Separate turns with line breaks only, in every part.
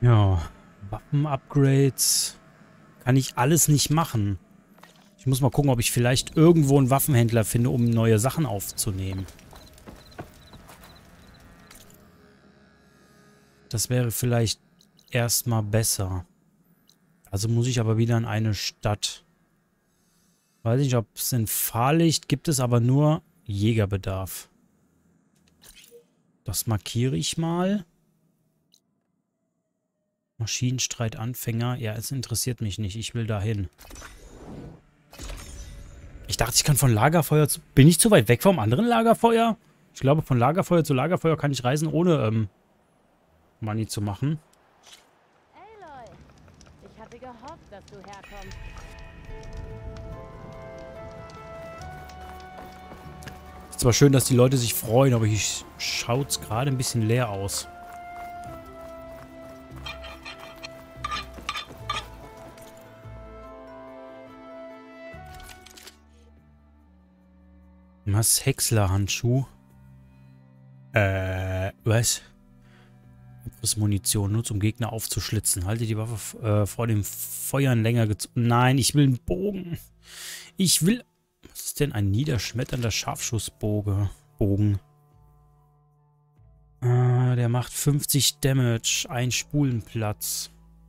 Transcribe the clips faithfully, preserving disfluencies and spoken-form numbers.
Ja, Waffen-Upgrades kann ich alles nicht machen. Ich muss mal gucken, ob ich vielleicht irgendwo einen Waffenhändler finde, um neue Sachen aufzunehmen. Das wäre vielleicht erstmal besser. Also muss ich aber wieder in eine Stadt. Weiß nicht, ob es in Fahrlicht gibt, es aber nur Jägerbedarf. Das markiere ich mal. Maschinenstreitanfänger. Ja, es interessiert mich nicht. Ich will dahin. Ich dachte, ich kann von Lagerfeuer zu... Bin ich zu weit weg vom anderen Lagerfeuer? Ich glaube, von Lagerfeuer zu Lagerfeuer kann ich reisen, ohne ähm, Money zu machen.
Aloy, ich hatte gehofft, dass du herkommst.
Ist zwar schön, dass die Leute sich freuen, aber hier schaut es gerade ein bisschen leer aus. Was? Häcksler-Handschuh? Äh, was? Munition, nur zum Gegner aufzuschlitzen. Halte die Waffe äh, vor dem Feuern länger gezogen. Nein, ich will einen Bogen. Ich will... Was ist denn ein niederschmetternder Scharfschussbogen? Bogen. Äh, der macht fünfzig Damage. Ein Spulenplatz.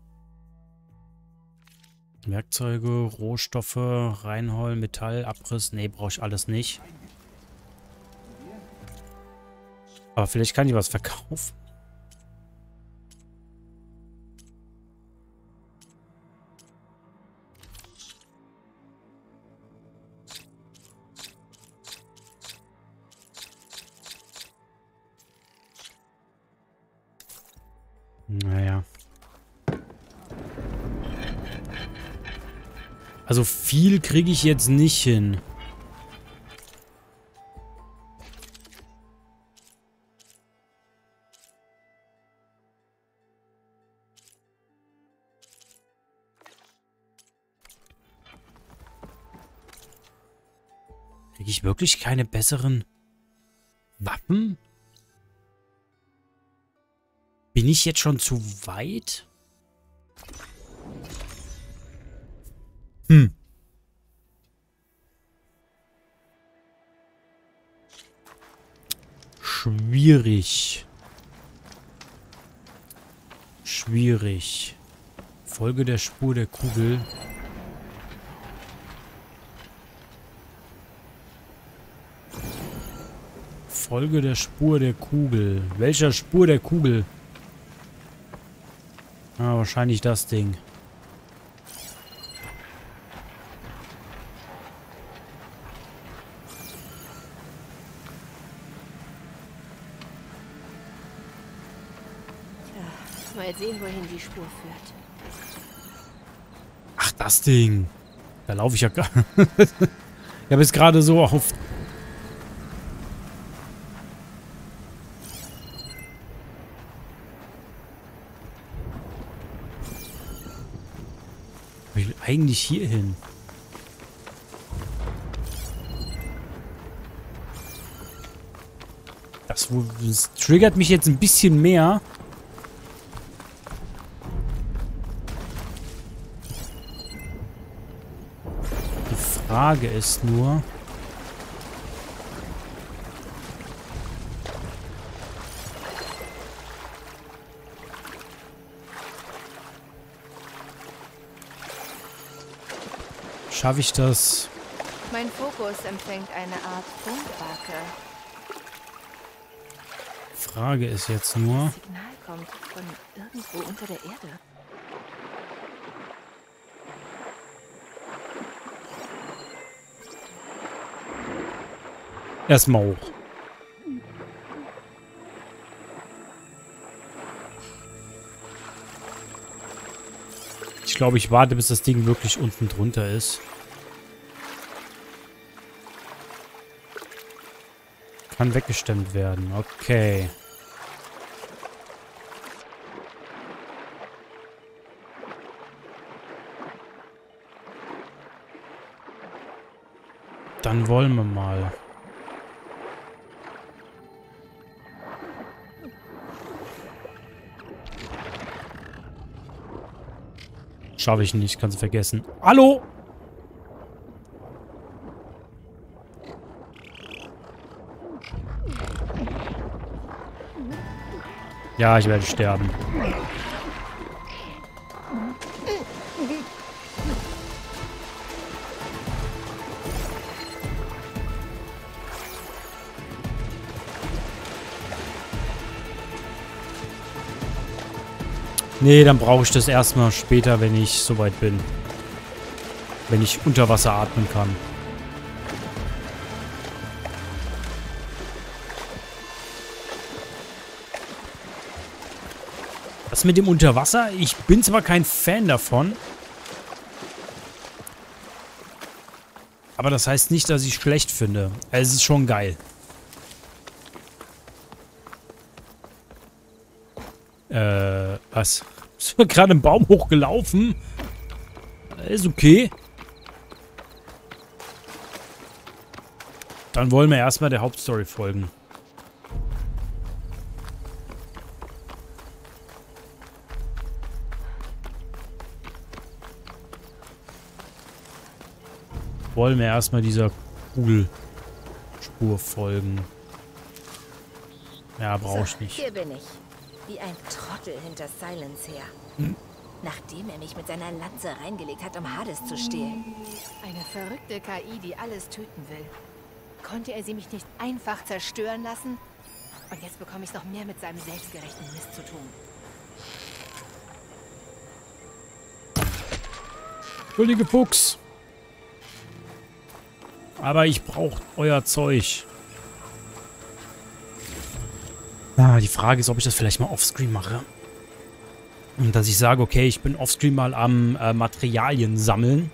Werkzeuge, Rohstoffe, Reinhold, Metall, Abriss. Nee, brauche ich alles nicht. Aber vielleicht kann ich was verkaufen. Naja. Also viel kriege ich jetzt nicht hin. Kriege ich wirklich keine besseren Waffen? Bin ich jetzt schon zu weit? Hm. Schwierig. Schwierig. Folge der Spur der Kugel. Folge der Spur der Kugel. Welcher Spur der Kugel? Ah, wahrscheinlich das Ding.
Tja, mal sehen, wohin die Spur führt.
Ach, das Ding. Da laufe ich ja gar... Ich habe jetzt gerade so auf... Ich will eigentlich hier hin. Das, wo, das triggert mich jetzt ein bisschen mehr. Die Frage ist nur... Schaffe ich das?
Mein Fokus empfängt eine Art Funkwake.
Frage ist jetzt nur...
Das Signal kommt von irgendwo unter der Erde.
Erstmal hoch. Ich glaube, ich warte, bis das Ding wirklich unten drunter ist. Kann weggestemmt werden. Okay. Dann wollen wir mal. Schaffe ich nicht, kannst du vergessen. Hallo! Ja, ich werde sterben. Nee, dann brauche ich das erstmal später, wenn ich soweit bin. Wenn ich unter Wasser atmen kann. Das mit dem Unterwasser, ich bin zwar kein Fan davon. Aber das heißt nicht, dass ich es schlecht finde. Es ist schon geil. Äh, was? Ist gerade im Baum hochgelaufen? Ist okay. Dann wollen wir erstmal der Hauptstory folgen. Wollen wir erstmal dieser Kugelspur folgen. Ja, brauche ich nicht.
Hier bin ich. Wie ein Trottel hinter Silence her.
Hm.
Nachdem er mich mit seiner Lanze reingelegt hat, um Hades zu stehlen.
Eine verrückte K I, die alles töten will. Konnte er sie mich nicht einfach zerstören lassen? Und jetzt bekomme ich noch mehr mit seinem selbstgerechten Mist zu tun.
Entschuldige Fuchs. Aber ich brauche euer Zeug. Ah, die Frage ist, ob ich das vielleicht mal offscreen mache. Und dass ich sage, okay, ich bin offscreen mal am äh, Materialien sammeln.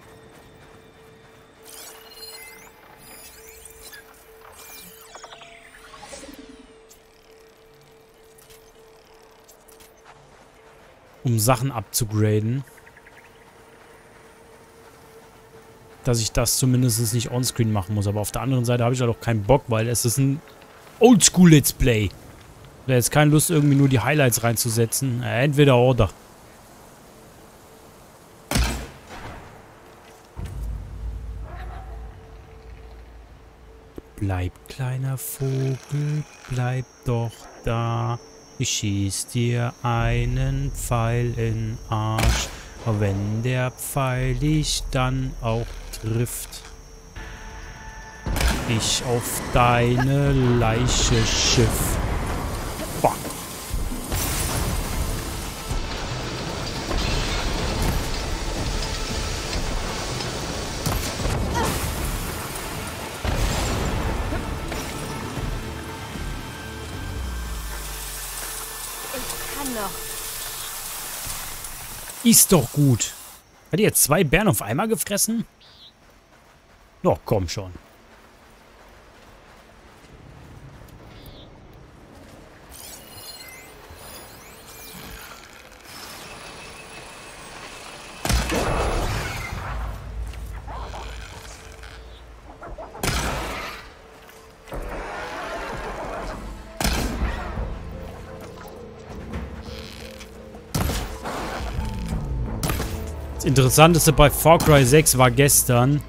Um Sachen abzugraden. Dass ich das zumindest nicht onscreen machen muss. Aber auf der anderen Seite habe ich halt auch keinen Bock, weil es ist ein Oldschool-Let's Play. Ich habe jetzt keine Lust, irgendwie nur die Highlights reinzusetzen. Äh, entweder oder. Bleib, kleiner Vogel, bleib doch da. Ich schieß dir einen Pfeil in Arsch. Aber wenn der Pfeil dich dann auch trifft, ich auf deine Leiche schiff. Boah.
Ich kann noch.
Ist doch gut. Hat die jetzt zwei Bären auf einmal gefressen? Doch, komm schon. Das Interessanteste bei Far Cry sechs war gestern,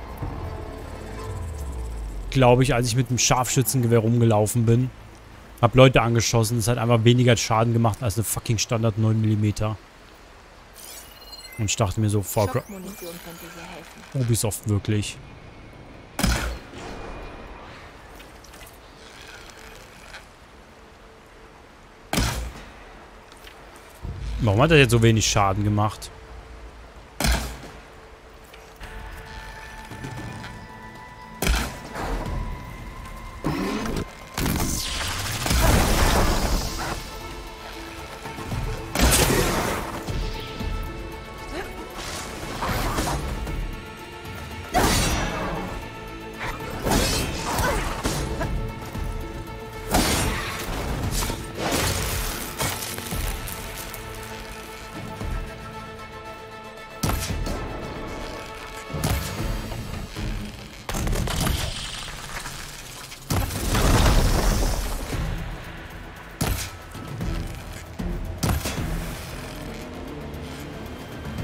glaube ich, als ich mit dem Scharfschützengewehr rumgelaufen bin. Hab Leute angeschossen. Es hat einfach weniger Schaden gemacht als eine fucking Standard neun Millimeter. Und ich dachte mir so, Far Cry...
Schockmunition könnte hier helfen.
Ubisoft wirklich. Warum hat er jetzt so wenig Schaden gemacht?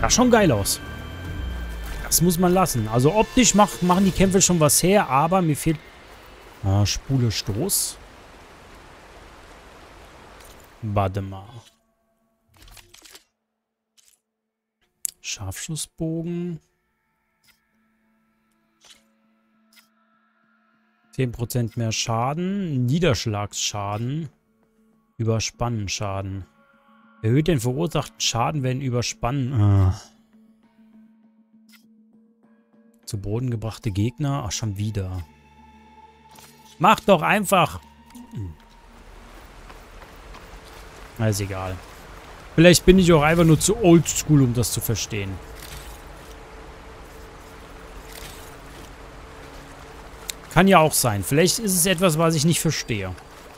Sah schon geil aus. Das muss man lassen. Also optisch mach, machen die Kämpfe schon was her, aber mir fehlt... Ah, Spule Stoß. Warte mal. Scharfschussbogen. zehn Prozent mehr Schaden. Niederschlagsschaden. Überspannenschaden. Erhöht den verursachten Schaden, wenn überspannen. Ah. Zu Boden gebrachte Gegner. Ach, schon wieder. Mach doch einfach. Hm. Na, ist egal. Vielleicht bin ich auch einfach nur zu oldschool, um das zu verstehen. Kann ja auch sein. Vielleicht ist es etwas, was ich nicht verstehe.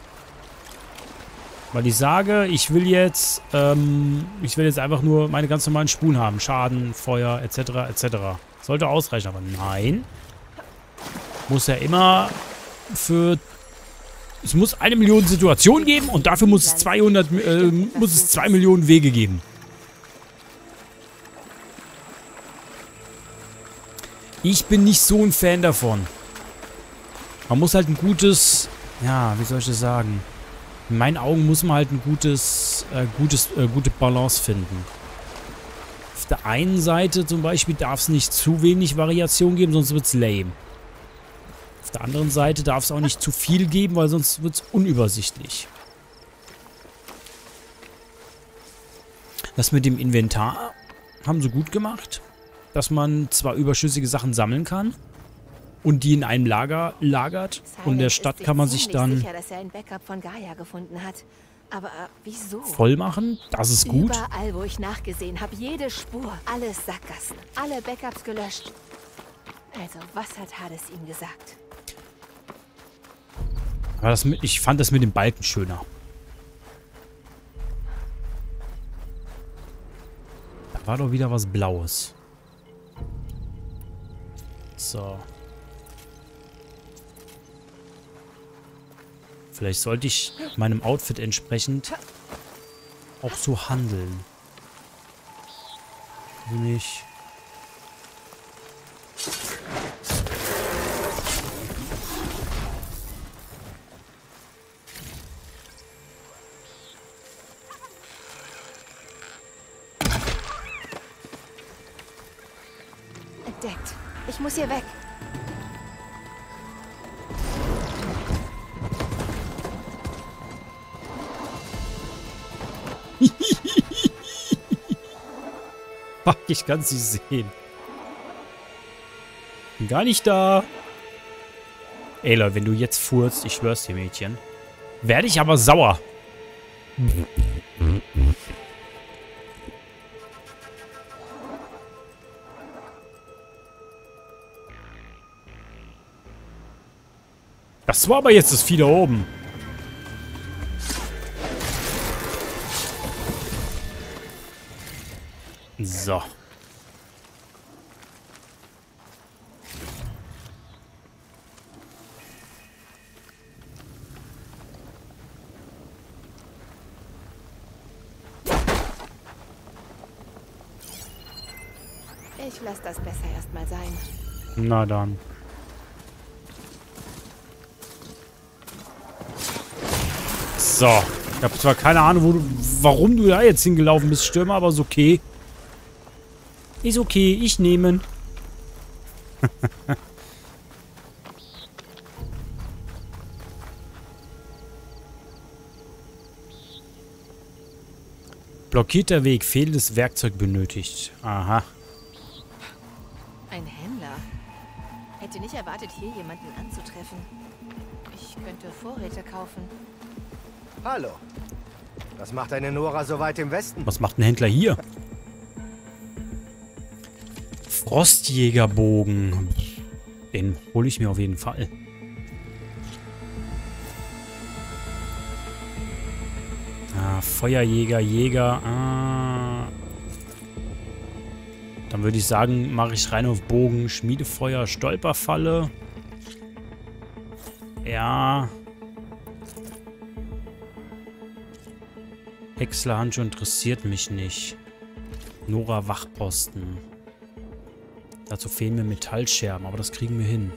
Weil ich sage, ich will jetzt, ähm, ich will jetzt einfach nur meine ganz normalen Spulen haben. Schaden, Feuer, et cetera, et cetera. Sollte ausreichen, aber nein. Muss ja immer für... Es muss eine Million Situationen geben und dafür muss es zweihundert, äh, muss es zwei Millionen Wege geben. Ich bin nicht so ein Fan davon. Man muss halt ein gutes, ja, wie soll ich das sagen? In meinen Augen muss man halt ein gutes, äh, gutes, äh, gute Balance finden. Auf der einen Seite zum Beispiel darf es nicht zu wenig Variation geben, sonst wird es lame. Auf der anderen Seite darf es auch nicht zu viel geben, weil sonst wird es unübersichtlich. Das mit dem Inventar haben sie gut gemacht. Dass man zwar überschüssige Sachen sammeln kann und die in einem Lager lagert. Und in der Stadt kann man sich dann
sicher, dass er ein Backup von Gaia gefunden hat. Aber äh, wieso?
Voll machen. Das ist gut.
Überall, wo ich nachgesehen habe, jede Spur, alles Sackgassen, alle Backups gelöscht. Also, was hat Hades ihm gesagt?
Aber das mit, ich fand das mit dem Balken schöner. Da war doch wieder was Blaues. So. Vielleicht sollte ich meinem Outfit entsprechend auch so handeln. Nicht.
Entdeckt. Ich muss hier weg.
Fuck, ich kann sie sehen. Bin gar nicht da. Ey, Leute, wenn du jetzt furzt, ich schwör's dir, Mädchen, werde ich aber sauer. Das war aber jetzt das Vieh da oben. So.
Ich lasse das besser erstmal sein.
Na dann. So. Ich habe zwar keine Ahnung, wo du, warum du da jetzt hingelaufen bist, Stürmer, aber ist okay. Ist okay, ich nehme. Blockierter Weg, fehlendes Werkzeug benötigt. Aha.
Ein Händler. Hätte nicht erwartet, hier jemanden anzutreffen. Ich könnte Vorräte kaufen.
Hallo. Was macht eine Nora so weit im Westen?
Was macht ein Händler hier? Frostjägerbogen. Den hole ich mir auf jeden Fall. Ah, Feuerjäger, Jäger. Ah. Dann würde ich sagen, mache ich rein auf Bogen, Schmiedefeuer, Stolperfalle. Ja. Häckslerhandschuh interessiert mich nicht. Nora Wachposten. Dazu fehlen mir Metallscherben, aber das kriegen wir hin.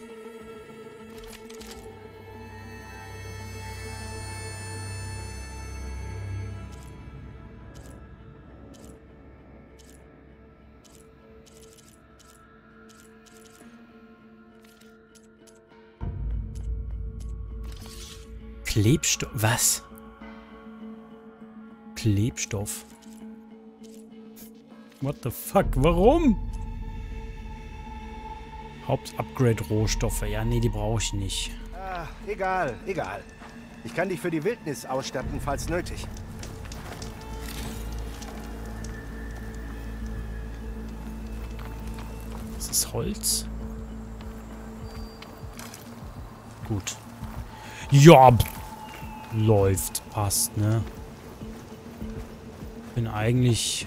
Klebstoff. Was? Klebstoff. What the fuck? Warum? Hauptupgrade-Rohstoffe. Ja, nee, die brauche ich nicht.
Ah, egal, egal. Ich kann dich für die Wildnis ausstatten, falls nötig.
Das ist Holz. Gut. Ja, läuft. Passt, ne? Bin eigentlich...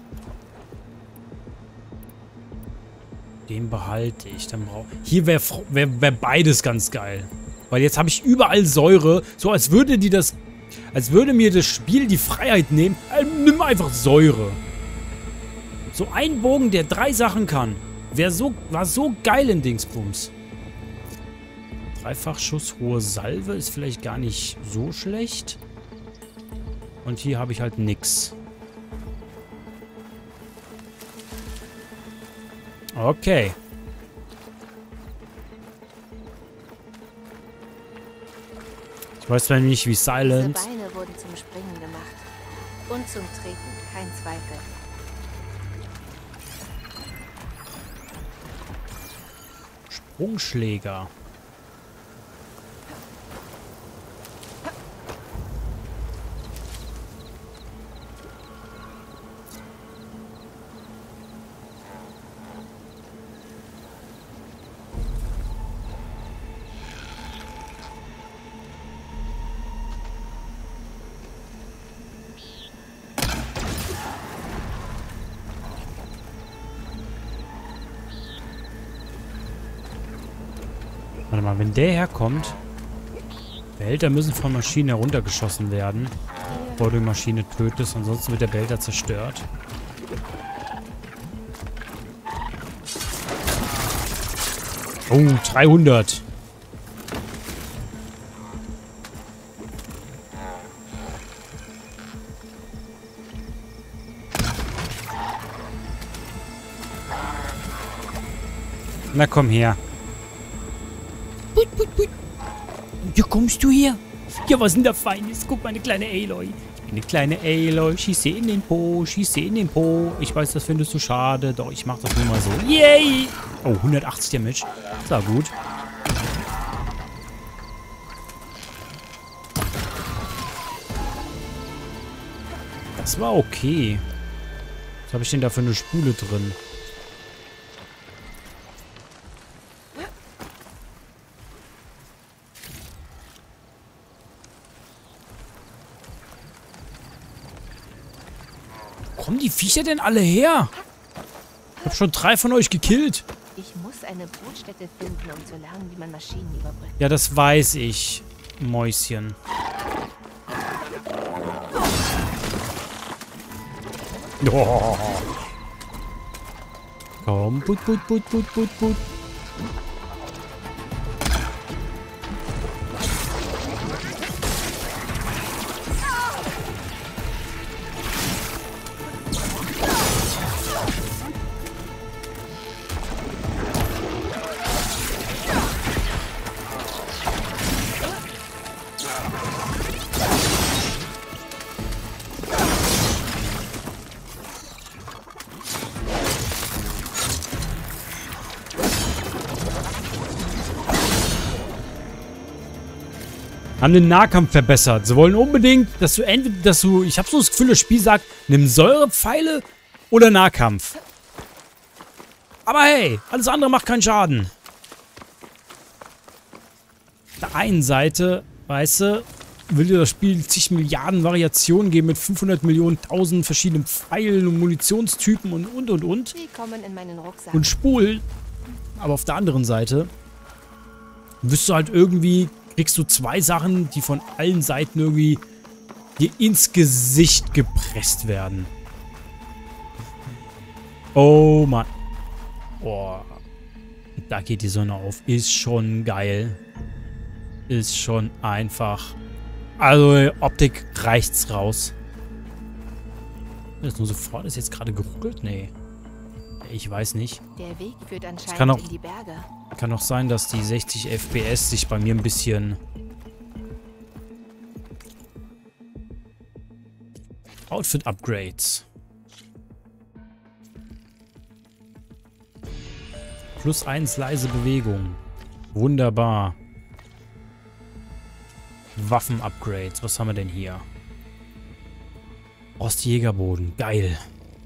Den behalte ich. Dann brauche hier wäre wär, wär beides ganz geil. Weil jetzt habe ich überall Säure. So als würde die das... Als würde mir das Spiel die Freiheit nehmen. Äh, nimm einfach Säure. So ein Bogen, der drei Sachen kann. Wär so, war so geil in Dingsbums. Dreifachschuss, hohe Salve ist vielleicht gar nicht so schlecht. Und hier habe ich halt nix. Okay. Ich weiß zwar nicht, wie Silent.
Diese Beine wurden zum Springen gemacht. Und zum Treten, kein Zweifel.
Sprungschläger. Warte mal, wenn der herkommt, Behälter müssen von Maschinen heruntergeschossen werden, bevor du die Maschine tötest, ansonsten wird der Behälter zerstört. Oh, dreihundert. Na komm her. Ja, kommst du hier? Ja, was denn da Feines? Guck, meine kleine Aloy. Ich bin eine kleine Aloy. Schieße in den Po, schieße in den Po. Ich weiß, das findest du schade, doch ich mach das nur mal so. Yay! Oh, hundertachtzig Damage. Das war gut. Das war okay. Was habe ich denn da für eine Spule drin? Kommen die Viecher denn alle her? Ich habe schon drei von euch gekillt.
Ich muss eine Brutstätte finden, um zu lernen, wie man Maschinen überbrückt.
Ja, das weiß ich, Mäuschen. Oh. Komm, put, put, put, put, put, put. Haben den Nahkampf verbessert. Sie wollen unbedingt, dass du entweder, dass du, ich habe so das Gefühl, das Spiel sagt, nimm Säurepfeile oder Nahkampf. Aber hey, alles andere macht keinen Schaden. Auf der einen Seite, weißt du, will dir das Spiel zig Milliarden Variationen geben mit fünfhundert Millionen, tausend verschiedenen Pfeilen und Munitionstypen und und und und.
Die kommen in meinen Rucksack.
Und Spulen. Aber auf der anderen Seite wirst du halt irgendwie, kriegst du zwei Sachen, die von allen Seiten irgendwie dir ins Gesicht gepresst werden. Oh Mann. Boah. Da geht die Sonne auf. Ist schon geil. Ist schon einfach. Also, Optik reicht's raus. Ist nur sofort. Ist jetzt gerade geruckelt? Nee. Ich weiß nicht.
Der Weg führt anscheinend
kann auch,
in die Berge.
Kann auch sein, dass die sechzig F P S sich bei mir ein bisschen... Outfit-Upgrades. Plus eins leise Bewegung. Wunderbar. Waffen-Upgrades. Was haben wir denn hier? Ostjägerboden. Geil.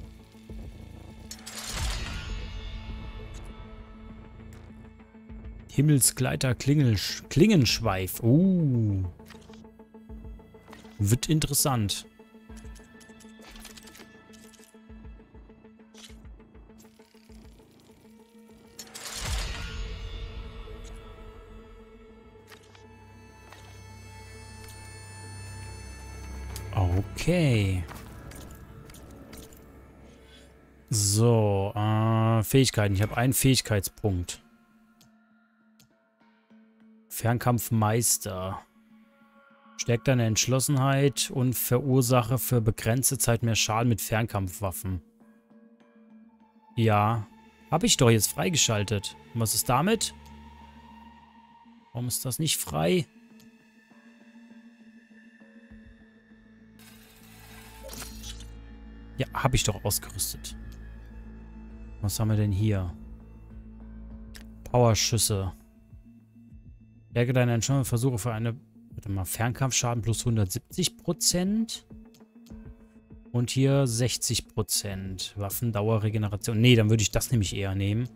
Himmelsgleiter Klingel Klingenschweif. Uh. Wird interessant. Okay. So, äh, Fähigkeiten. Ich habe einen Fähigkeitspunkt. Fernkampfmeister. Stärkt deine Entschlossenheit und verursache für begrenzte Zeit mehr Schaden mit Fernkampfwaffen. Ja. Habe ich doch jetzt freigeschaltet. Und was ist damit? Warum ist das nicht frei? Ja, habe ich doch ausgerüstet. Was haben wir denn hier? Powerschüsse. Stärke deine Entscheidung, versuche für eine... Warte mal, Fernkampfschaden plus hundertsiebzig Prozent. Und hier sechzig Prozent. Waffendauerregeneration. Nee, dann würde ich das nämlich eher nehmen.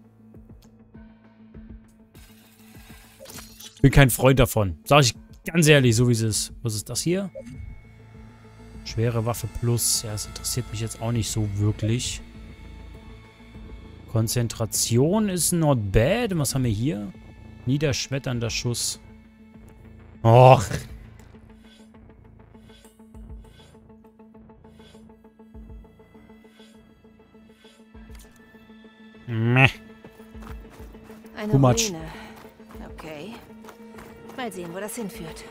Bin kein Freund davon. Sag ich ganz ehrlich, so wie es ist. Was ist das hier? Schwere Waffe plus. Ja, das interessiert mich jetzt auch nicht so wirklich. Konzentration ist not bad. Was haben wir hier? Niederschmetternder Schuss. Och. Meh.
Eine
Too much.
Ruine. Okay. Mal sehen, wo das hinführt.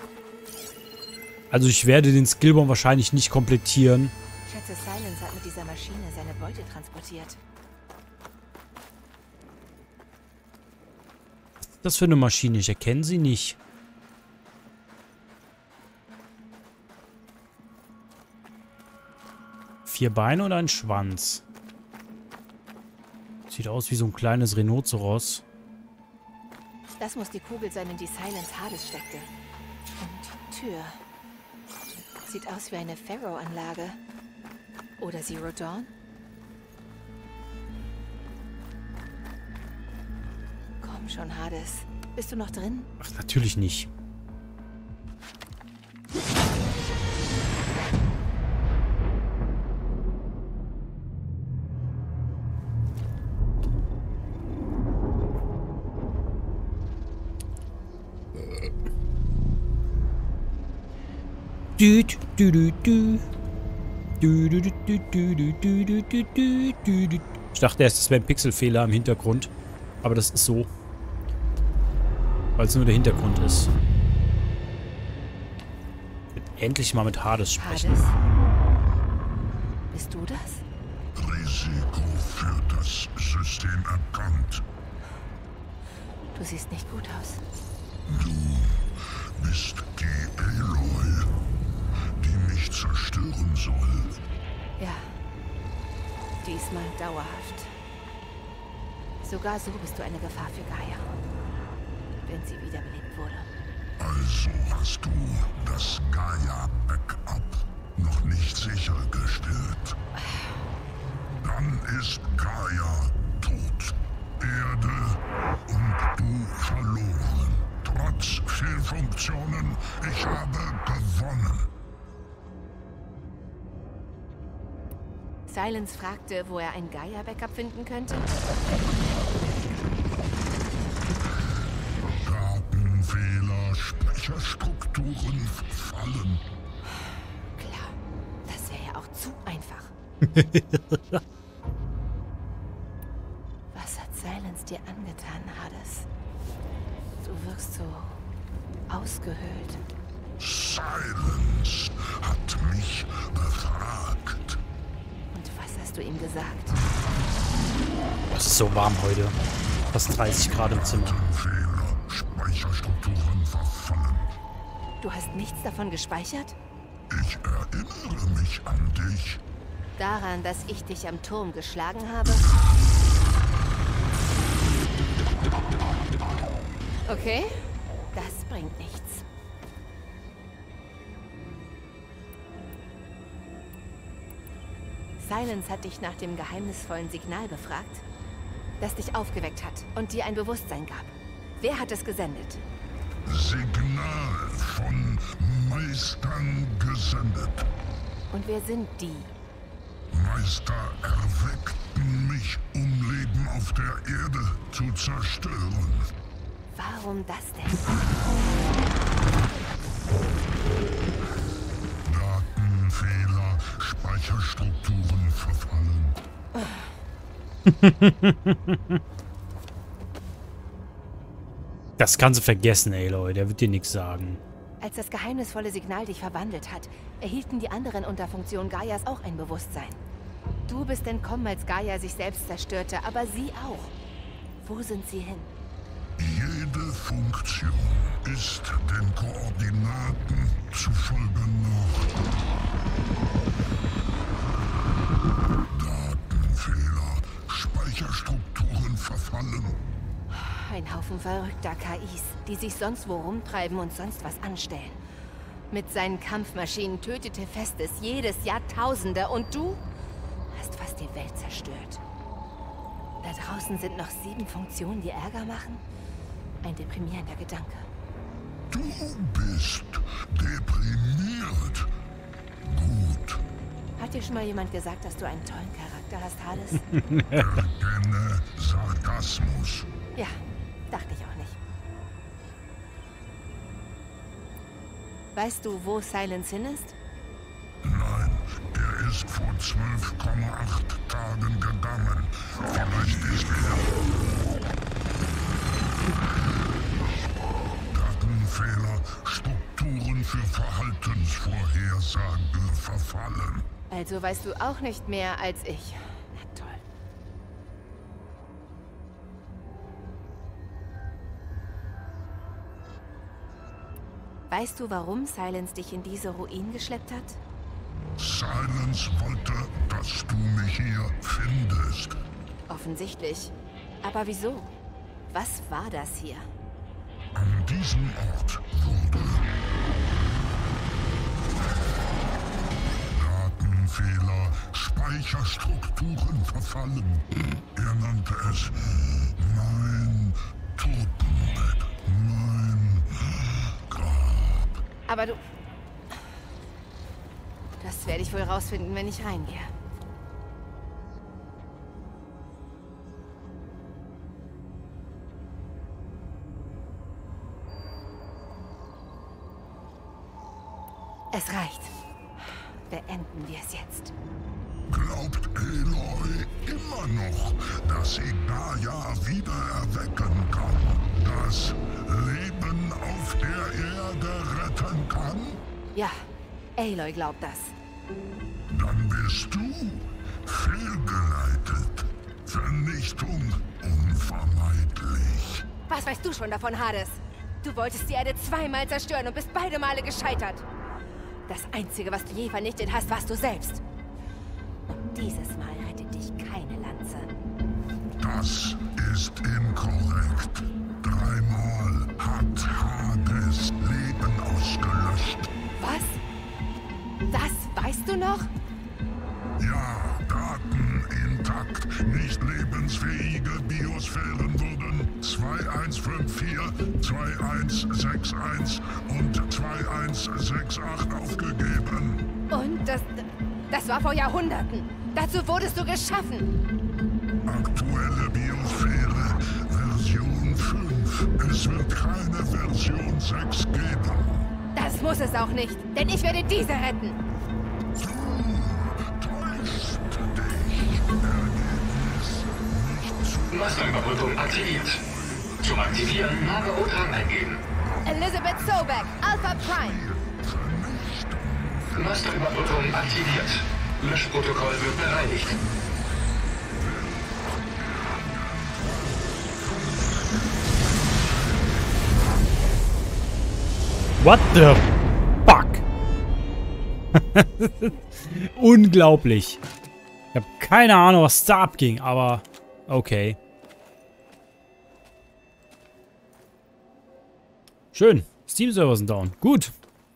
Also ich werde den Skillbaum wahrscheinlich nicht komplettieren.
Ich schätze, Silence hat mit dieser Maschine seine Beute transportiert.
Was ist das für eine Maschine? Ich erkenne sie nicht. Vier Beine oder ein Schwanz? Sieht aus wie so ein kleines Rhinoceros.
Das muss die Kugel sein, in die Silence Hades steckte. Und Tür. Sieht aus wie eine Pharaoh-Anlage. Oder Zero Dawn? Komm schon, Hades. Bist du noch drin?
Ach, natürlich nicht. Du, du, du, du. Du, du, du, du, du, du, du, du, du, du, du. Ich dachte erst, es wäre ein Pixelfehler im Hintergrund. Aber das ist so. Weil es nur der Hintergrund ist. Ich will endlich mal mit Hades sprechen.
Hades? Bist du das?
Risiko für das System erkannt.
Du siehst nicht gut aus.
Du bist die Aloy, die mich zerstören soll.
Ja. Diesmal dauerhaft. Sogar so bist du eine Gefahr für Gaia. Wenn sie wiederbelebt wurde.
Also hast du das Gaia-Backup noch nicht sichergestellt. Dann ist Gaia tot. Erde und du verloren. Trotz Fehlfunktionen, ich habe gewonnen.
Silence fragte, wo er ein Gaia-Backup finden könnte.
Datenfehler, Speicherstrukturen verfallen.
Klar, das wäre ja auch zu einfach. es dir angetan, Hades? Du wirkst so ausgehöhlt.
Silence hat mich befragt.
Und was hast du ihm gesagt?
Es ist so warm heute. Fast dreißig Grad im Zimmer.
Fehler, Speicherstrukturen verfallen.
Du hast nichts davon gespeichert?
Ich erinnere mich an dich.
Daran, dass ich dich am Turm geschlagen habe? Okay, das bringt nichts. Silence hat dich nach dem geheimnisvollen Signal befragt, das dich aufgeweckt hat und dir ein Bewusstsein gab. Wer hat es gesendet?
Signal von Meistern gesendet.
Und wer sind die?
Meister erweckten mich, um Leben auf der Erde zu zerstören.
Warum das denn?
Datenfehler, Speicherstrukturen verfallen.
Das kannst du vergessen, Aloy. Der wird dir nichts sagen.
Als das geheimnisvolle Signal dich verwandelt hat, erhielten die anderen Unterfunktionen Gaias auch ein Bewusstsein. Du bist entkommen, als Gaia sich selbst zerstörte, aber sie auch. Wo sind sie hin?
Jede Funktion ist den Koordinaten zufolge nach. Datenfehler, Speicherstrukturen verfallen.
Ein Haufen verrückter K Is, die sich sonst wo rumtreiben und sonst was anstellen. Mit seinen Kampfmaschinen tötete Festes jedes Jahrtausende und du hast fast die Welt zerstört. Da draußen sind noch sieben Funktionen, die Ärger machen? Ein deprimierender Gedanke.
Du bist deprimiert. Gut.
Hat dir schon mal jemand gesagt, dass du einen tollen Charakter hast, Hades?
Erkenne Sarkasmus.
Ja, dachte ich auch nicht. Weißt du, wo Silence hin ist?
Nein, er ist vor zwölf Komma acht Tagen gegangen. Vielleicht ist er... Datenfehler, Strukturen für Verhaltensvorhersage verfallen.
Also weißt du auch nicht mehr als ich. Na toll. Weißt du, warum Silence dich in diese Ruinen geschleppt hat?
Silence wollte, dass du mich hier findest.
Offensichtlich. Aber wieso? Was war das hier?
An diesem Ort wurde Datenfehler, Speicherstrukturen verfallen. Er nannte es mein Totenbett, mein Grab.
Aber du... Das werde ich wohl rausfinden, wenn ich reingehe. Es reicht. Beenden wir es jetzt.
Glaubt Aloy immer noch, dass sie Gaia wieder erwecken kann? Das Leben auf der Erde retten kann?
Ja, Aloy glaubt das.
Dann bist du fehlgeleitet. Vernichtung unvermeidlich.
Was weißt du schon davon, Hades? Du wolltest die Erde zweimal zerstören und bist beide Male gescheitert. Das Einzige, was du je vernichtet hast, warst du selbst. Und dieses Mal rettet dich keine Lanze.
Das ist inkorrekt. Dreimal hat Hades Leben ausgelöscht.
Was? Das weißt du noch?
Ja, Daten intakt. Nicht lebensfähige Biosphären wurden zwei eins fünf vier, zwei eins sechs eins und zwei eins sechs acht aufgegeben.
Und das... das war vor Jahrhunderten. Dazu wurdest du geschaffen.
Aktuelle Biosphäre, Version fünf. Es wird keine Version sechs geben.
Das muss es auch nicht, denn ich werde diese retten.
Du täuscht dich. Ergebnis nicht zu
Masterüberbrückung aktiviert. Zum Aktivieren Naga-Otan eingeben.
Elizabeth Sobeck, Alpha Prime.
Masterüberbrückung aktiviert. Löschprotokoll wird bereinigt.
What the fuck? Unglaublich. Ich habe keine Ahnung, was da abging, aber okay. Schön. Steam-Server sind down. Gut.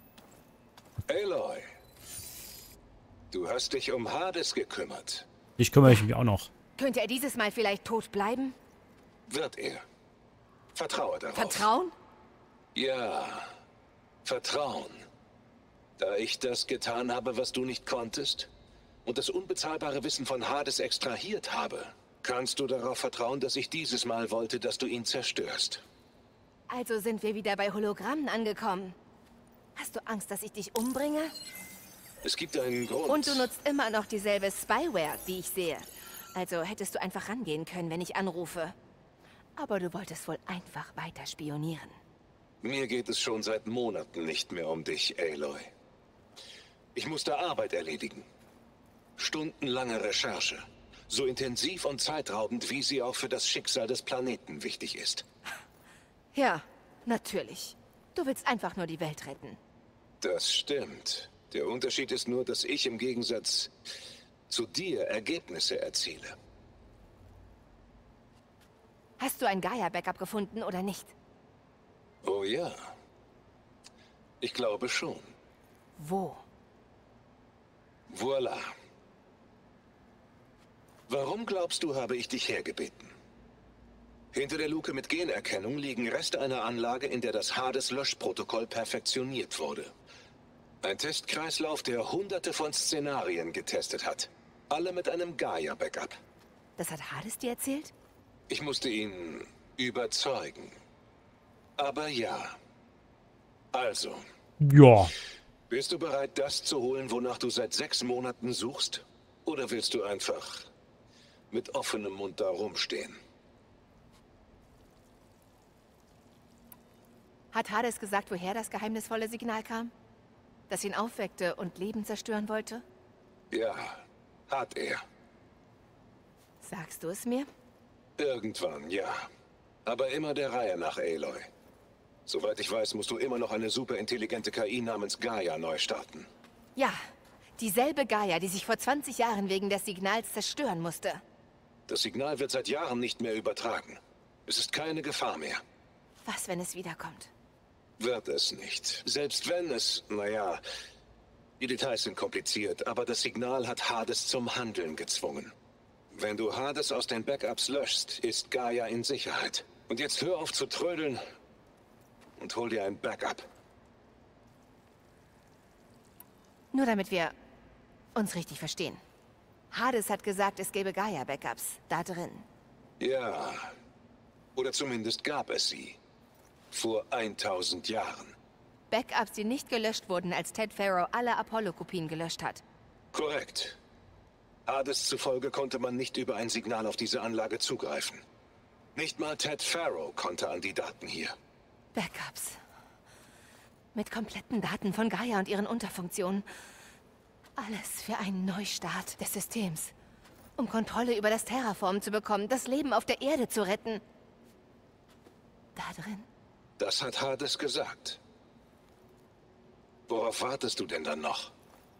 Aloy, du hast dich um Hades gekümmert.
Ich kümmere mich auch noch.
Könnte er dieses Mal vielleicht tot bleiben?
Wird er. Vertraue darauf.
Vertrauen?
Ja, Vertrauen. Da ich das getan habe, was du nicht konntest, und das unbezahlbare Wissen von Hades extrahiert habe, kannst du darauf vertrauen, dass ich dieses Mal wollte, dass du ihn zerstörst.
Also sind wir wieder bei Hologrammen angekommen. Hast du Angst, dass ich dich umbringe?
Es gibt einen Grund.
Und du nutzt immer noch dieselbe Spyware, wie ich sehe. Also hättest du einfach rangehen können, wenn ich anrufe. Aber du wolltest wohl einfach weiter spionieren.
Mir geht es schon seit Monaten nicht mehr um dich, Aloy. Ich musste Arbeit erledigen. Stundenlange Recherche. So intensiv und zeitraubend, wie sie auch für das Schicksal des Planeten wichtig ist.
Ja, natürlich. Du willst einfach nur die Welt retten.
Das stimmt. Der Unterschied ist nur, dass ich im Gegensatz zu dir Ergebnisse erziele.
Hast du ein Gaia-Backup gefunden oder nicht?
Oh ja. Ich glaube schon.
Wo?
Voila. Warum glaubst du, habe ich dich hergebeten? Hinter der Luke mit Generkennung liegen Reste einer Anlage, in der das Hades-Löschprotokoll perfektioniert wurde. Ein Testkreislauf, der hunderte von Szenarien getestet hat. Alle mit einem Gaia-Backup.
Das hat Hades dir erzählt?
Ich musste ihn überzeugen. Aber ja. Also.
Ja.
Bist du bereit, das zu holen, wonach du seit sechs Monaten suchst? Oder willst du einfach mit offenem Mund da rumstehen?
Hat Hades gesagt, woher das geheimnisvolle Signal kam? Das ihn aufweckte und Leben zerstören wollte?
Ja, hat er.
Sagst du es mir?
Irgendwann, ja. Aber immer der Reihe nach, Aloy. Soweit ich weiß, musst du immer noch eine superintelligente K I namens Gaia neu starten.
Ja, dieselbe Gaia, die sich vor zwanzig Jahren wegen des Signals zerstören musste.
Das Signal wird seit Jahren nicht mehr übertragen. Es ist keine Gefahr mehr.
Was, wenn es wiederkommt?
Wird es nicht. Selbst wenn es, naja, die Details sind kompliziert, aber das Signal hat Hades zum Handeln gezwungen. Wenn du Hades aus den Backups löschst, ist Gaia in Sicherheit. Und jetzt hör auf zu trödeln und hol dir ein Backup.
Nur damit wir uns richtig verstehen. Hades hat gesagt, es gäbe Gaia-Backups da drin.
Ja, oder zumindest gab es sie. Vor tausend Jahren.
Backups, die nicht gelöscht wurden, als Ted Faro alle Apollo-Kopien gelöscht hat.
Korrekt. Hades zufolge konnte man nicht über ein Signal auf diese Anlage zugreifen. Nicht mal Ted Faro konnte an die Daten hier.
Backups. Mit kompletten Daten von Gaia und ihren Unterfunktionen. Alles für einen Neustart des Systems. Um Kontrolle über das Terraform zu bekommen, das Leben auf der Erde zu retten. Da drin.
Das hat Hades gesagt. Worauf wartest du denn dann noch?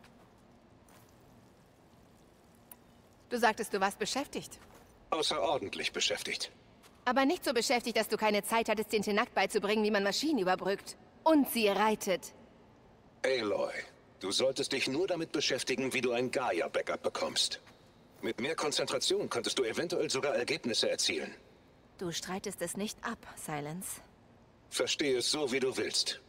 Du sagtest, du warst beschäftigt.
Außerordentlich beschäftigt.
Aber nicht so beschäftigt, dass du keine Zeit hattest, den Tenak beizubringen, wie man Maschinen überbrückt. Und sie reitet.
Aloy, du solltest dich nur damit beschäftigen, wie du ein Gaia-Backup bekommst. Mit mehr Konzentration könntest du eventuell sogar Ergebnisse erzielen.
Du streitest es nicht ab, Silence.
Verstehe es so, wie du willst.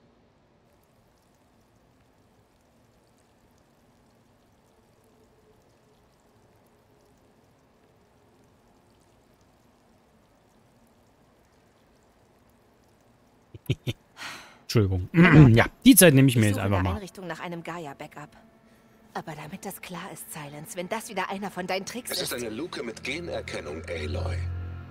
Entschuldigung. Ja, die Zeit nehme ich mir
Ich
jetzt
suche
einfach
in der
mal.
Einrichtung nach einem Gaia-Backup. Aber damit das klar ist, Silence, wenn das wieder einer von deinen Tricks
Es ist
ist...
eine Luke mit Generkennung, Aloy.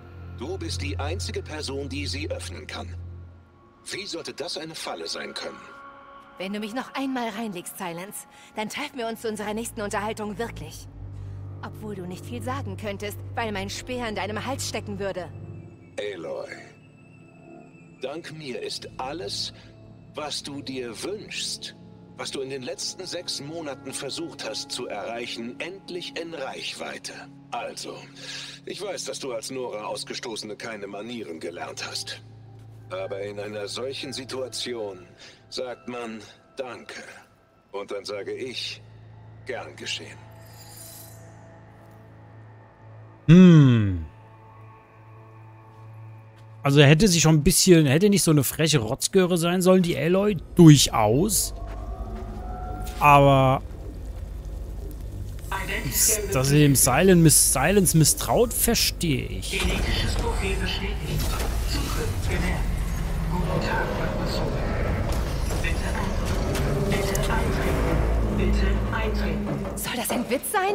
Du bist die einzige Person, die sie öffnen kann. Wie sollte das eine Falle sein können?
Wenn du mich noch einmal reinlegst, Silence, dann treffen wir uns zu unserer nächsten Unterhaltung wirklich. Obwohl du nicht viel sagen könntest, weil mein Speer in deinem Hals stecken würde.
Aloy, dank mir ist alles, was du dir wünschst, was du in den letzten sechs Monaten versucht hast zu erreichen, endlich in Reichweite. Also, ich weiß, dass du als Nora Ausgestoßene keine Manieren gelernt hast. Aber in einer solchen Situation sagt man Danke. Und dann sage ich, gern geschehen.
Hm. Also er hätte sich schon ein bisschen, hätte nicht so eine freche Rotzgöre sein sollen, die Aloy, durchaus. Aber dass sie dem Silent miss Silence misstraut, verstehe ich.
Genetisches Profil bestätigt. Zugriff gewährt. Guten Tag, Person. Bitte eintreten. Bitte eintreten. Bitte eintreten.
Soll das ein Witz sein?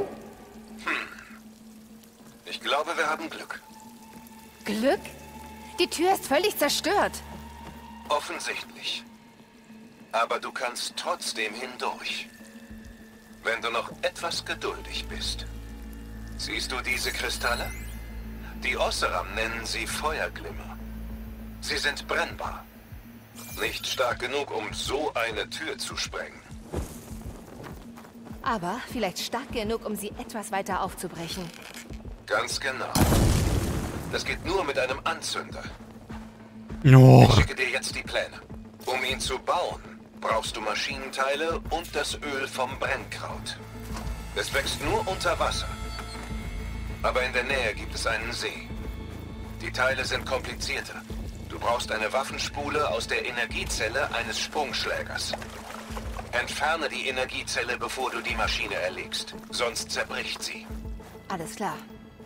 Ich glaube, wir haben Glück.
Glück? Die Tür ist völlig zerstört.
Offensichtlich. Aber du kannst trotzdem hindurch. Wenn du noch etwas geduldig bist. Siehst du diese Kristalle? Die Osseram nennen sie Feuerglimmer. Sie sind brennbar. Nicht stark genug, um so eine Tür zu sprengen.
Aber vielleicht stark genug, um sie etwas weiter aufzubrechen.
Ganz genau. Das geht nur mit einem Anzünder.
Oh.
Ich schicke dir jetzt die Pläne. Um ihn zu bauen, brauchst du Maschinenteile und das Öl vom Brennkraut. Es wächst nur unter Wasser. Aber in der Nähe gibt es einen See. Die Teile sind komplizierter. Du brauchst eine Waffenspule aus der Energiezelle eines Sprungschlägers. Entferne die Energiezelle, bevor du die Maschine erlegst. Sonst zerbricht sie.
Alles klar.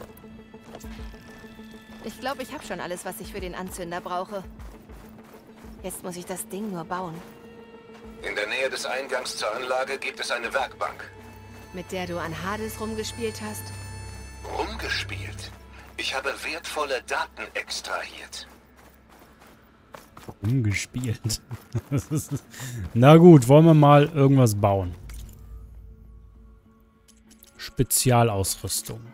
Ich glaube, ich habe schon alles, was ich für den Anzünder brauche. Jetzt muss ich das Ding nur bauen.
In der Nähe des Eingangs zur Anlage gibt es eine Werkbank.
Mit der du an Hades rumgespielt hast?
Rumgespielt? Ich habe wertvolle Daten extrahiert.
Umgespielt. Na gut, wollen wir mal irgendwas bauen. Spezialausrüstung.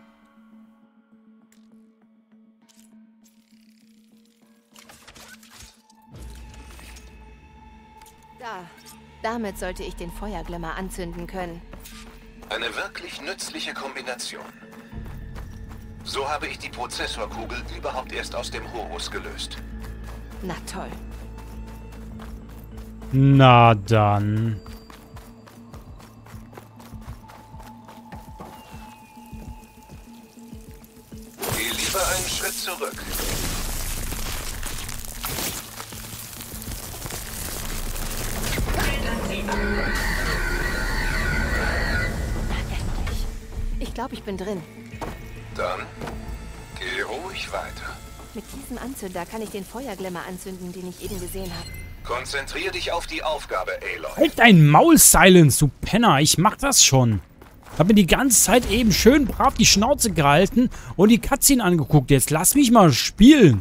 Da. Damit sollte ich den Feuerglimmer anzünden können.
Eine wirklich nützliche Kombination. So habe ich die Prozessorkugel überhaupt erst aus dem Horus gelöst.
Na toll.
Na dann.
Geh lieber einen Schritt zurück.
Ich glaube, ich bin drin.
Dann geh ruhig weiter.
Mit diesem Anzünder kann ich den Feuerglimmer anzünden, den ich eben gesehen habe.
Konzentrier dich auf die Aufgabe, Aloy.
Halt dein Maul, Silence, du Penner. Ich mach das schon. Hab mir die ganze Zeit eben schön brav die Schnauze gehalten und die Cutscene angeguckt. Jetzt lass mich mal spielen.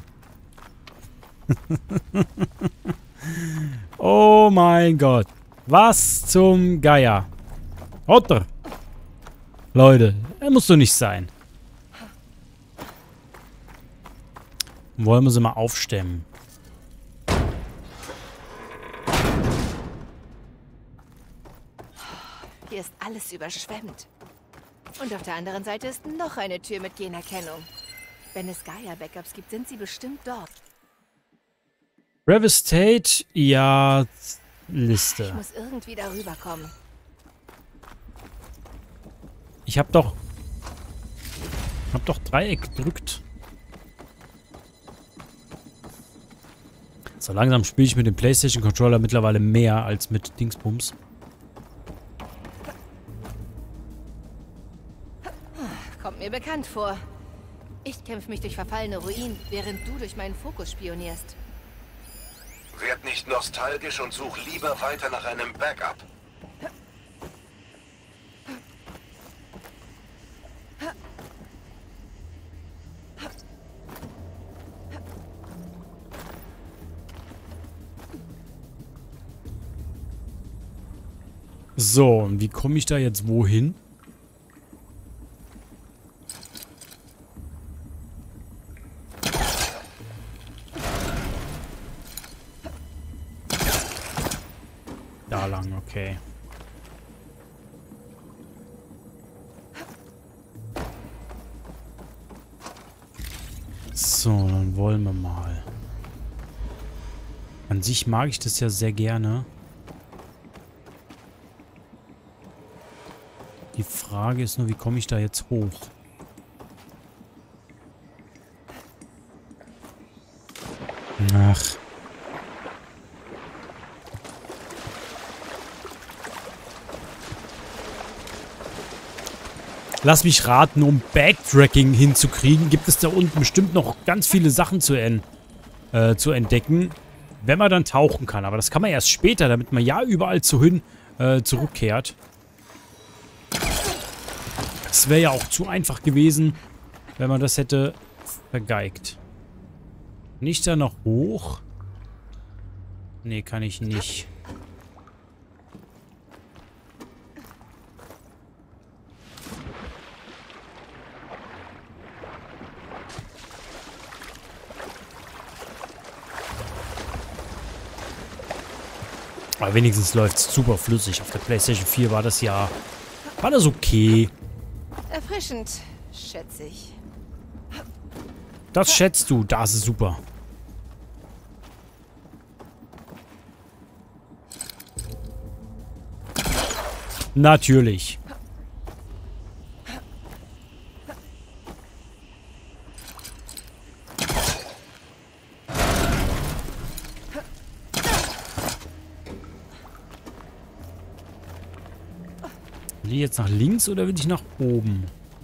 Oh mein Gott. Was zum Geier. Otter. Leute, er muss doch nicht sein. Wollen wir sie mal aufstemmen.
Hier ist alles überschwemmt. Und auf der anderen Seite ist noch eine Tür mit Generkennung. Wenn es Gaia-Backups gibt, sind sie bestimmt dort.
Revestate, ja, Liste.
Ich muss irgendwie darüber kommen.
Ich hab doch... Hab doch Dreieck gedrückt. So langsam spiele ich mit dem PlayStation-Controller mittlerweile mehr als mit Dingsbums.
Kommt mir bekannt vor. Ich kämpfe mich durch verfallene Ruinen, während du durch meinen Fokus spionierst.
Werd nicht nostalgisch und such lieber weiter nach einem Backup.
So, und wie komme ich da jetzt wohin? Da lang, okay. So, dann wollen wir mal. An sich mag ich das ja sehr gerne. Die Frage ist nur, wie komme ich da jetzt hoch? Ach. Lass mich raten, um Backtracking hinzukriegen, gibt es da unten bestimmt noch ganz viele Sachen zu, en äh, zu entdecken, wenn man dann tauchen kann. Aber das kann man erst später, damit man ja überall zu hin äh, zurückkehrt. Das wäre ja auch zu einfach gewesen, wenn man das hätte vergeigt. Nicht da noch hoch? Nee, kann ich nicht. Aber wenigstens läuft es super flüssig. Auf der PlayStation vier war das ja... War das okay.
Erfrischend, schätze ich.
Das schätzt du. Das ist super. Natürlich. Will ich jetzt nach links oder will ich nach oben?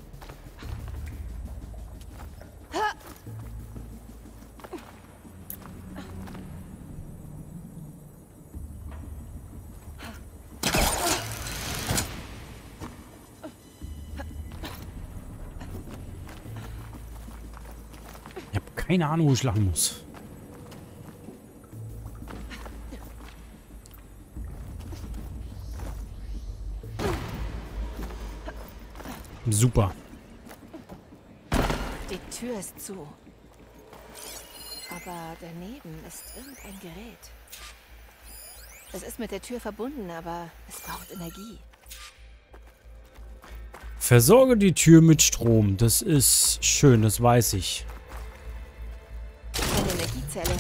Ich habe keine Ahnung, wo ich lang muss. Super.
Die Tür ist zu. Aber daneben ist irgendein Gerät. Es ist mit der Tür verbunden, aber es braucht Energie.
Versorge die Tür mit Strom. Das ist schön, das weiß ich.
Eine Energiezelle.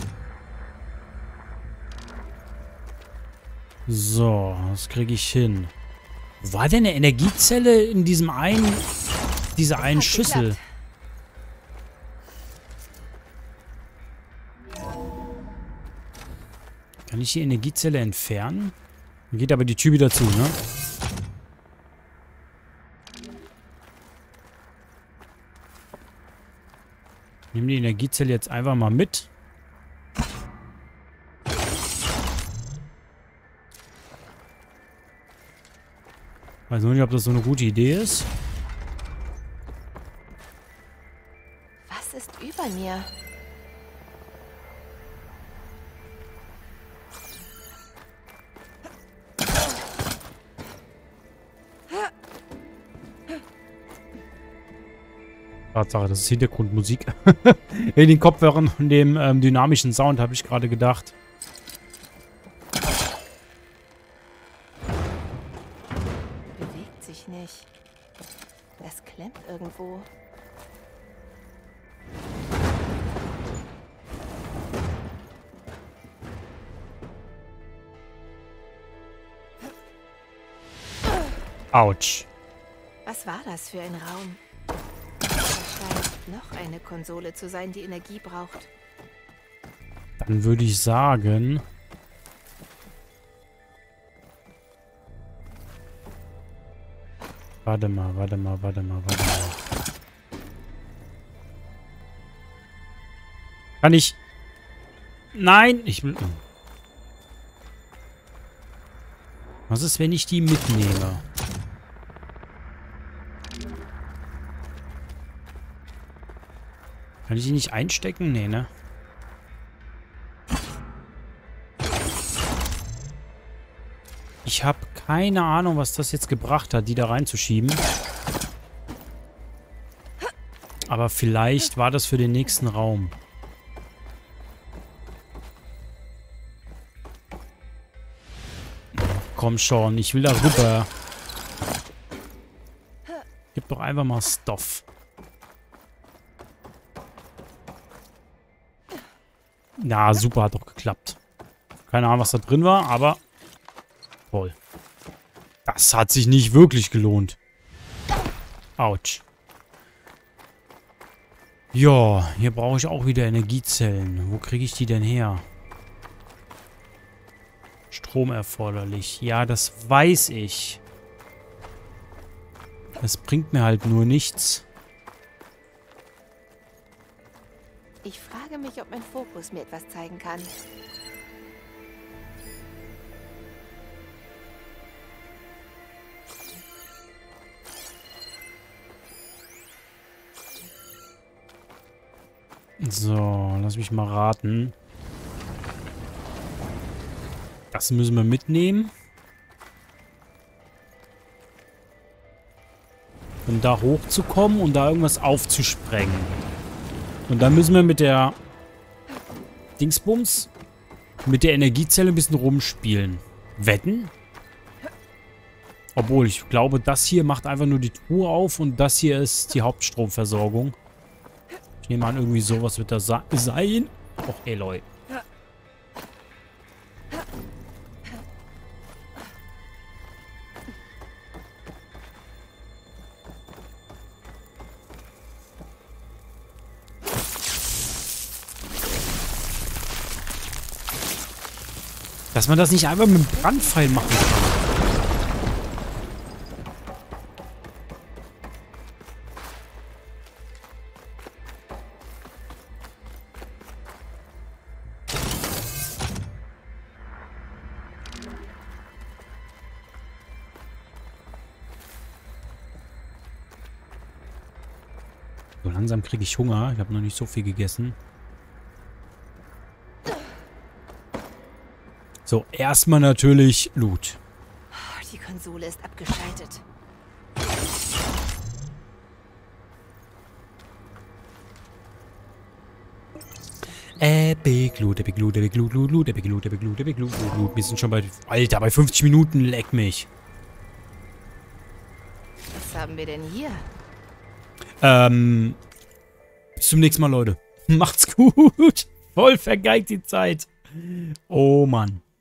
So, das kriege ich hin. Wo war denn eine Energiezelle in diesem einen, dieser einen
Hat
Schüssel?
geklappt.
Kann ich die Energiezelle entfernen? Dann geht aber die Tür wieder zu, ne? Ich nehme die Energiezelle jetzt einfach mal mit. Weiß nur nicht, ob das so eine gute Idee ist.
Was ist über mir?
Tatsache, das ist Hintergrundmusik. In den Kopfhörern und dem ähm, dynamischen Sound habe ich gerade gedacht.
Bewegt sich nicht. Das klemmt irgendwo.
Autsch.
Was war das für ein Raum? Es scheint noch eine Konsole zu sein, die Energie braucht.
Dann würde ich sagen... Warte mal, warte mal, warte mal, warte mal. Kann ich... Nein, ich will... Was ist, wenn ich die mitnehme? Kann ich die nicht einstecken? Nee, ne? Ich habe Keine Ahnung, was das jetzt gebracht hat, die da reinzuschieben. Aber vielleicht war das für den nächsten Raum. Komm schon, ich will da rüber. Gib doch einfach mal Stoff. Na, super, hat doch geklappt. Keine Ahnung, was da drin war, aber toll. Das hat sich nicht wirklich gelohnt. Autsch. Ja, hier brauche ich auch wieder Energiezellen. Wo kriege ich die denn her? Strom erforderlich. Ja, das weiß ich. Das bringt mir halt nur nichts.
Ich frage mich, ob mein Fokus mir etwas zeigen kann.
So, lass mich mal raten. Das müssen wir mitnehmen. Um da hochzukommen und da irgendwas aufzusprengen. Und dann müssen wir mit der Dingsbums, mit der Energiezelle ein bisschen rumspielen. Wetten? Obwohl, ich glaube, das hier macht einfach nur die Truhe auf und das hier ist die Hauptstromversorgung. Ich nehme an, irgendwie sowas wird da sein. Och, Eloy. Dass man das nicht einfach mit dem Brandpfeil machen kann. So langsam kriege ich Hunger. Ich habe noch nicht so viel gegessen. So, erstmal natürlich Loot.
Die Konsole ist abgeschaltet.
Epic Loot, Epic Loot, Epic Loot, Loot, Loot, Epic Loot, Epic Loot, Epic Loot, Loot, Loot. Wir sind schon bei... Alter, bei fünfzig Minuten, leck mich.
Was haben wir denn hier?
Ähm... Bis zum nächsten Mal, Leute. Macht's gut. Voll vergeigt die Zeit. Oh Mann.